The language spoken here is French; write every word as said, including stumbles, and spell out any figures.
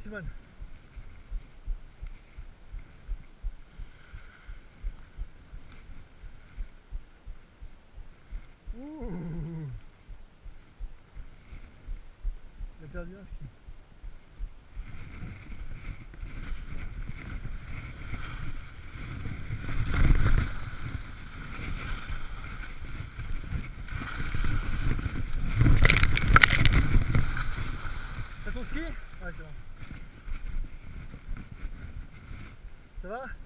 Simone. Ouh. Il a perdu un ski. T'as ton ski? Ouais, c'est bon. Ça va?